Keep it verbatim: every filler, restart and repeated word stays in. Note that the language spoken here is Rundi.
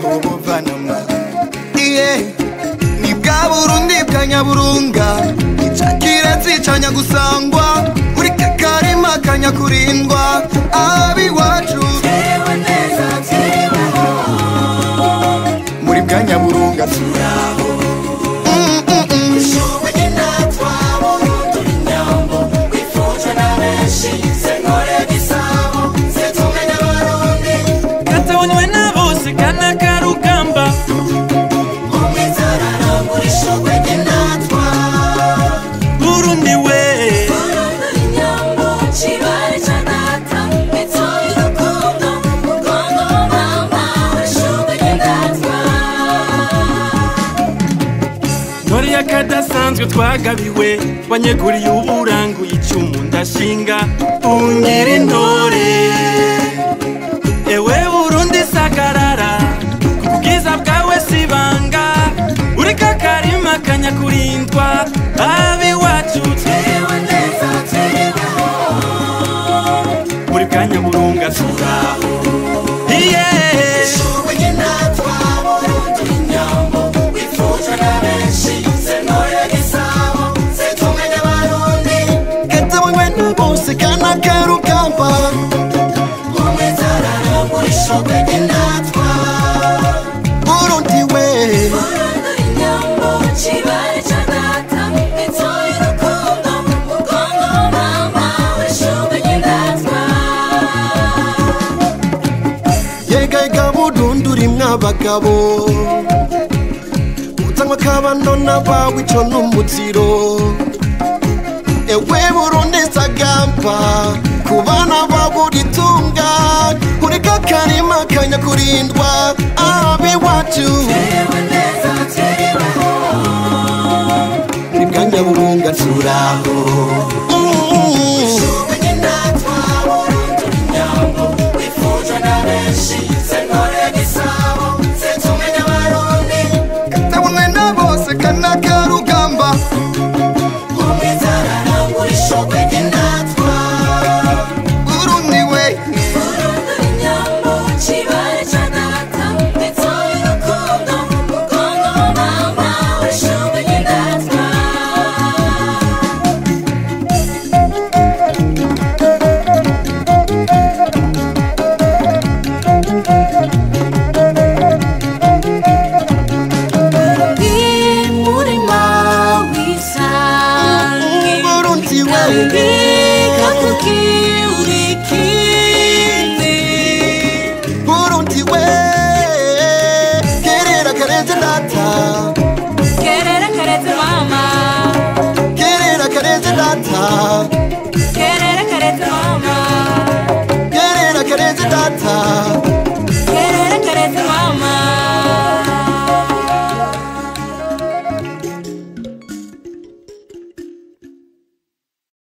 aho buvanama iye ni bwa Burundi bwa Nyaburunga icakirezi ca Nyagusangwa uri kakarima ka Nyakurindwa abiwacu muri bwa Nyaburunga turaho kadasanzwe twagabiwe banyeguriye uburangu icumu ndashinga ungira intore ewe Burundi sagarara kubwiza bwawe sibanga uri kakarima ka Nyakurindwa abiwacu twewe neza twewe muri bwa Nyaburunga turaho Burundi we yega yega Burundi urimwo abagabo utanywa kabano n'abawe ico n'umuziro ewe Burundi sagamba kubana baburitunga uri kakarima ka Nyakurindwa